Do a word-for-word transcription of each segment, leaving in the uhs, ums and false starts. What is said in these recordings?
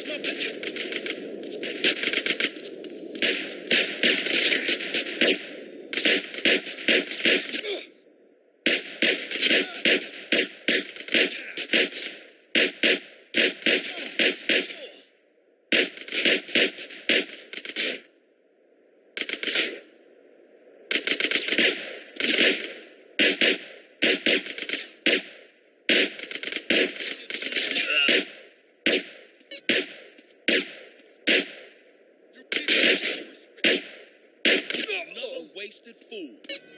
Wasted fool.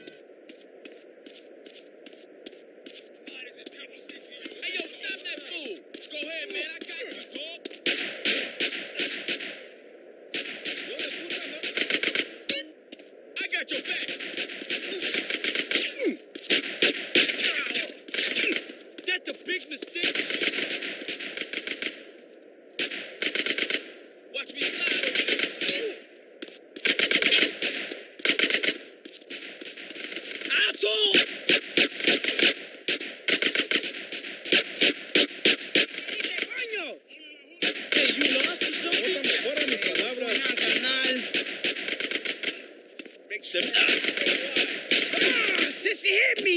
Hey, yo, stop that fool. Go ahead, man. I got you, dog. I got your back. That's a big mistake. Watch me slide. Ah, Sissy hit me!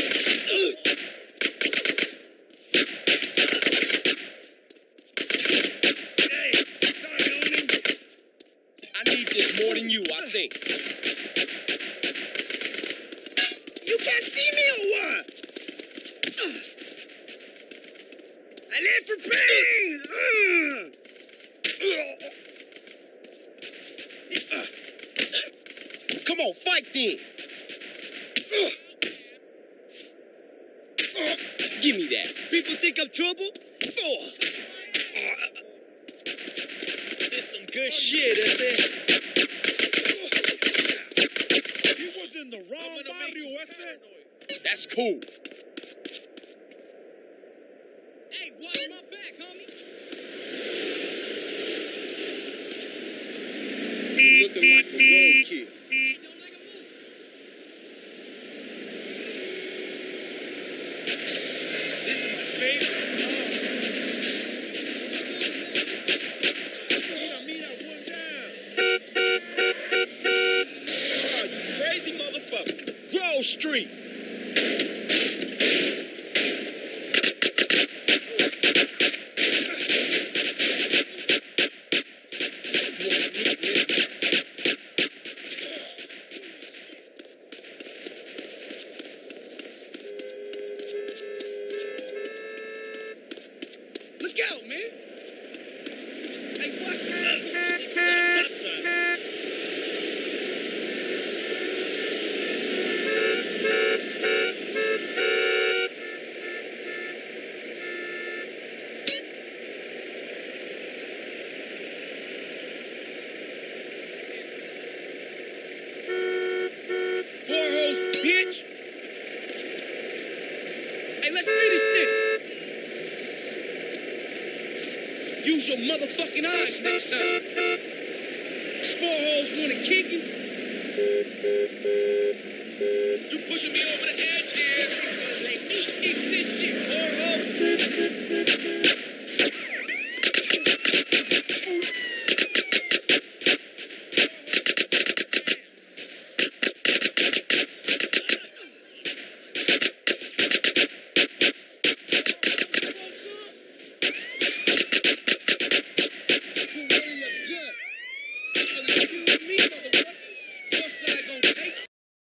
Hey, sorry, Omen. I need this more than you, I think. You can't see me or what? I live for pain! Come on, fight then. Uh, uh, give me that. People think I'm trouble? Oh. Uh, That's some good shit, is it? He was in the wrong barrio, ese. That's cool. Hey, watch my back, homie. Looking like a roadkill. Grove Street. Look out, man. Hey, what? Bitch! Hey, let's finish this! Use your motherfucking eyes next time. Spore holes wanna kick you? You pushing me over the edge here. Let me kick this shit, spore hole.